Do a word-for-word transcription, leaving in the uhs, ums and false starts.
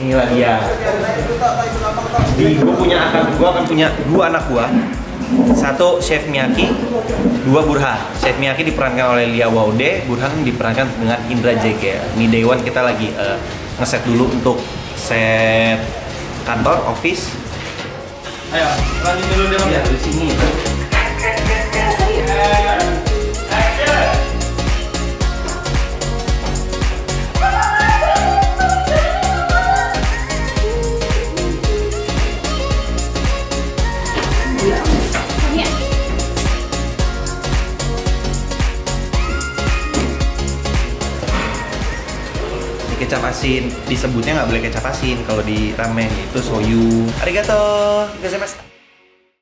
Inilah dia. Di gue punya akan gue akan punya dua anak gua. Satu Chef Miyaki, dua Burhan. Chef Miyaki diperankan oleh Lia Waude, Burhan diperankan dengan Indra Jegel. Ini day one kita lagi uh, ngeset dulu untuk set kantor, office. Ayo, lanjut dulu deh Bang. Ya, di sini. Kecap asin disebutnya nggak boleh kecap asin kalau di ramen, itu soyu. Arigato, gozaimasu.